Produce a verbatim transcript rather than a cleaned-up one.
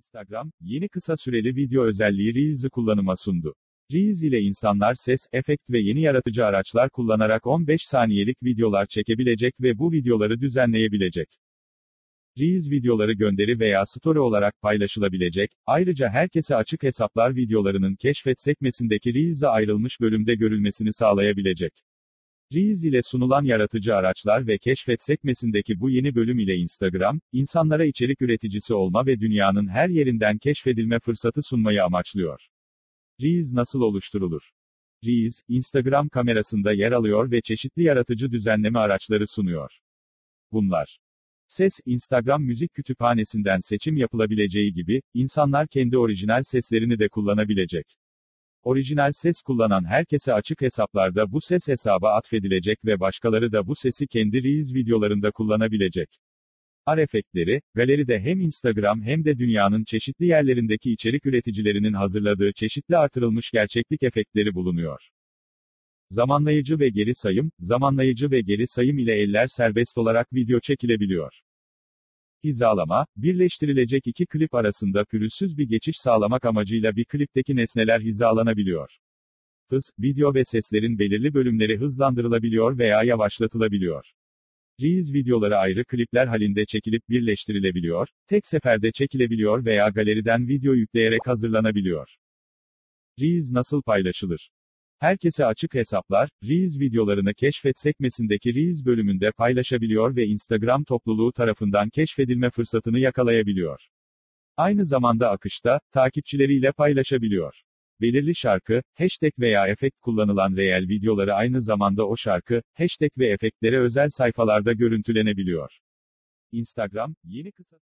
Instagram, yeni kısa süreli video özelliği Reels'i kullanıma sundu. Reels ile insanlar ses, efekt ve yeni yaratıcı araçlar kullanarak on beş saniyelik videolar çekebilecek ve bu videoları düzenleyebilecek. Reels videoları gönderi veya story olarak paylaşılabilecek, ayrıca herkese açık hesaplar videolarının keşfet sekmesindeki Reels'e ayrılmış bölümde görülmesini sağlayabilecek. Reels ile sunulan yaratıcı araçlar ve keşfet sekmesindeki bu yeni bölüm ile Instagram, insanlara içerik üreticisi olma ve dünyanın her yerinden keşfedilme fırsatı sunmayı amaçlıyor. Reels nasıl oluşturulur? Reels, Instagram kamerasında yer alıyor ve çeşitli yaratıcı düzenleme araçları sunuyor. Bunlar: ses, Instagram müzik kütüphanesinden seçim yapılabileceği gibi, insanlar kendi orijinal seslerini de kullanabilecek. Orijinal ses kullanan herkese açık hesaplarda bu ses hesaba atfedilecek ve başkaları da bu sesi kendi Reels videolarında kullanabilecek. R efektleri, galeride hem Instagram hem de dünyanın çeşitli yerlerindeki içerik üreticilerinin hazırladığı çeşitli artırılmış gerçeklik efektleri bulunuyor. Zamanlayıcı ve geri sayım, zamanlayıcı ve geri sayım ile eller serbest olarak video çekilebiliyor. Hizalama, birleştirilecek iki klip arasında pürüzsüz bir geçiş sağlamak amacıyla bir klipteki nesneler hizalanabiliyor. Hız, video ve seslerin belirli bölümleri hızlandırılabiliyor veya yavaşlatılabiliyor. Reels videoları ayrı klipler halinde çekilip birleştirilebiliyor, tek seferde çekilebiliyor veya galeriden video yükleyerek hazırlanabiliyor. Reels nasıl paylaşılır? Herkese açık hesaplar, Reels videolarını keşfet sekmesindeki Reels bölümünde paylaşabiliyor ve Instagram topluluğu tarafından keşfedilme fırsatını yakalayabiliyor. Aynı zamanda akışta, takipçileriyle paylaşabiliyor. Belirli şarkı, hashtag veya efekt kullanılan reel videoları aynı zamanda o şarkı, hashtag ve efektlere özel sayfalarda görüntülenebiliyor. Instagram, yeni kısa